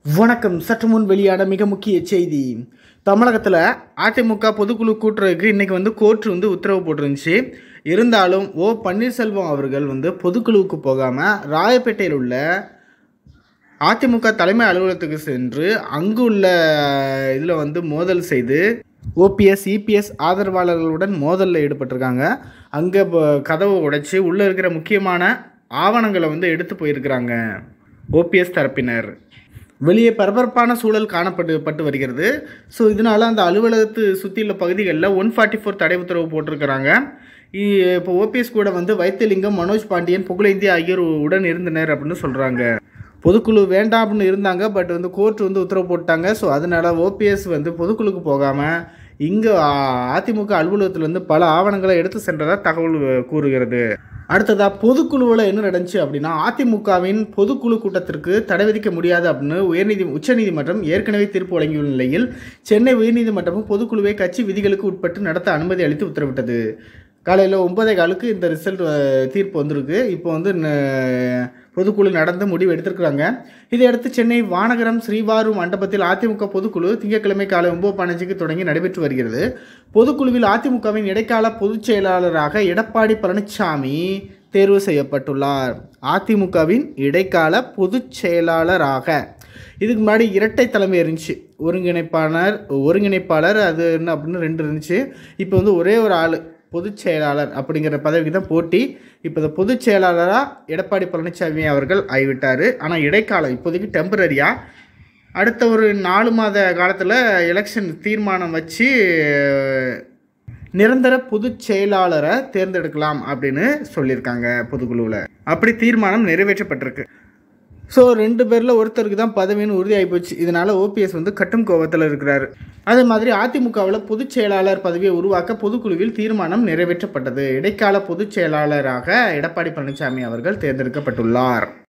வணக்கம். சற்று முன் வெளியான மிக முக்கிய செய்தி. தமிழகத்தில் அதிமுக பொதுக்குழு கூட்டுறதுக்கு இன்றைக்கி கோர்ட் உத்தரவு போட்டிருந்துச்சு. இருந்தாலும் பன்னீர்செல்வம் அவர்கள் பொதுக்குழுவுக்கு போகாமல் ராயப்பேட்டையில் உள்ள அதிமுக தலைமை அலுவலகத்துக்கு சென்று அங்கு உள்ள இதில் மோதல் செய்து ஓபிஎஸ் இபிஎஸ் ஆதரவாளர்களுடன் மோதலில் ஈடுபட்டிருக்காங்க. அங்கே கதவை உடைச்சி உள்ளே இருக்கிற முக்கியமான ஆவணங்களை எடுத்து போயிருக்கிறாங்க ஓபிஎஸ் தரப்பினர். வெளியே பரபரப்பான சூழல் காணப்பட்டு வருகிறது. ஸோ இதனால் அந்த அலுவலகத்தை சுற்றியுள்ள பகுதிகளில் 144 தடை உத்தரவு போட்டிருக்கிறாங்க. இப்போ ஓபிஎஸ் கூட வைத்தியலிங்கம், மனோஜ் பாண்டியன், புகழேந்தி ஆகியோர் உடன் இருந்தனர் அப்படின்னு சொல்கிறாங்க. பொதுக்குழு வேண்டாம் அப்படின்னு இருந்தாங்க. பட் கோர்ட் உத்தரவு போட்டாங்க. ஸோ அதனால் ஓபிஎஸ் பொதுக்குழுக்கு போகாமல் இங்கே அதிமுக அலுவலகத்தில் பல ஆவணங்களை எடுத்து சென்றதாக தகவல் கூறுகிறது. அடுத்ததாக பொதுக்குழுவில் என்ன நடந்துச்சு அப்படின்னா, அதிமுகவின் பொதுக்குழு கூட்டத்திற்கு தடை விதிக்க முடியாது அப்படின்னு உச்சநீதிமன்றம் ஏற்கனவே தீர்ப்பு வழங்கியுள்ள நிலையில் சென்னை உயர்நீதிமன்றமும் பொதுக்குழுவை கட்சி விதிகளுக்கு உட்பட்டு நடத்த அனுமதி அளித்து உத்தரவிட்டது. காலையில் 9:15 இந்த ரிசல்ட் தீர்ப்பு வந்திருக்கு. இப்போ பொதுக்குழு நடந்து முடிவு எடுத்திருக்கிறாங்க. இதையடுத்து சென்னை வானகரம் ஸ்ரீவாரு மண்டபத்தில் அதிமுக பொதுக்குழு திங்கட்கிழமை காலை 9:15க்கு தொடங்கி நடைபெற்று வருகிறது. பொதுக்குழுவில் அதிமுகவின் இடைக்கால பொதுச் செயலாளராக எடப்பாடி பழனிசாமி தேர்வு செய்யப்பட்டுள்ளார். அதிமுகவின் இடைக்கால பொதுச் செயலாளராக இதுக்கு முன்னாடி இரட்டை தலைமை இருந்துச்சு. ஒருங்கிணைப்பாளர் அது என்ன அப்படின்னு 2 இருந்துச்சு. இப்போ ஒரே ஒரு ஆள் பொதுச் செயலாளர் அப்படிங்கிற பதவிக்கு தான் போட்டி. இப்போ இந்த பொதுச் செயலாளராக எடப்பாடி பழனிசாமி அவர்கள் ஆகிவிட்டார். ஆனால் இடைக்காலம் இப்போதைக்கு டெம்பரரியாக, அடுத்த ஒரு 4 மாத காலத்தில் எலெக்ஷன் தீர்மானம் வச்சு நிரந்தர பொதுச் செயலாளரை தேர்ந்தெடுக்கலாம் அப்படின்னு சொல்லியிருக்காங்க பொதுக்குழுவில். அப்படி தீர்மானம் நிறைவேற்றப்பட்டிருக்கு. ஸோ 2 பேரில் ஒருத்தருக்கு தான் பதவின்னு உறுதியாகி போச்சு. இதனால் ஓபிஎஸ் கட்டும் கோபத்தில் இருக்கிறார். அதே மாதிரி அதிமுகவில் பொதுச் செயலாளர் பதவியை உருவாக்க பொதுக்குழுவில் தீர்மானம் நிறைவேற்றப்பட்டது. இடைக்கால பொதுச் செயலாளராக எடப்பாடி பழனிசாமி அவர்கள் தேர்ந்தெடுக்கப்பட்டுள்ளார்.